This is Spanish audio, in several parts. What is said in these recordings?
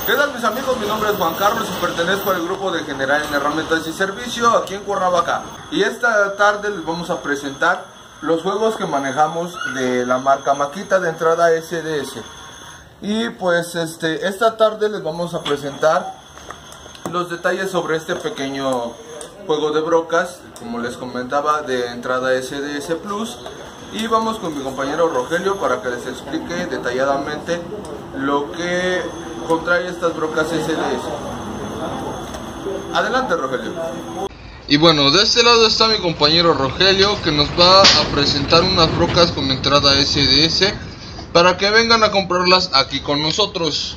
¿Qué tal mis amigos? Mi nombre es Juan Carlos y pertenezco al grupo de General en Herramientas y Servicio aquí en Cuernavaca. Y esta tarde les vamos a presentar los juegos que manejamos de la marca Makita de entrada SDS. Y pues esta tarde les vamos a presentar los detalles sobre este pequeño juego de brocas, como les comentaba, de entrada SDS Plus. Y vamos con mi compañero Rogelio para que les explique detalladamente lo que contrae estas brocas SDS. Adelante, Rogelio. Y bueno, de este lado está mi compañero Rogelio, que nos va a presentar unas brocas con entrada SDS para que vengan a comprarlas aquí con nosotros.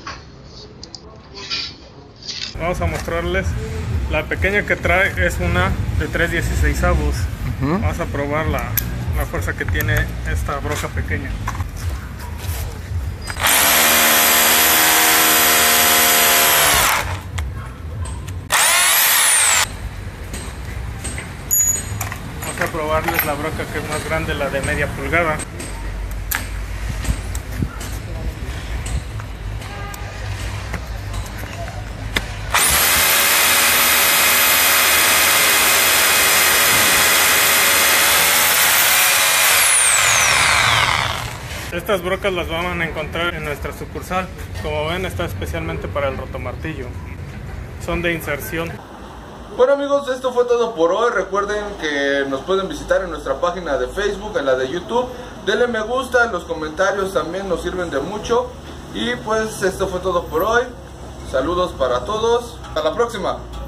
Vamos a mostrarles la pequeña que trae, es una de 3/16avos. Vamos a probar la fuerza que tiene esta broca pequeña. Vamos a probarles la broca que es más grande, la de media pulgada. Estas brocas las van a encontrar en nuestra sucursal. Como ven, está especialmente para el rotomartillo. Son de inserción. Bueno amigos, esto fue todo por hoy. Recuerden que nos pueden visitar en nuestra página de Facebook, en la de YouTube. Denle me gusta, los comentarios también nos sirven de mucho. Y pues esto fue todo por hoy. Saludos para todos. Hasta la próxima.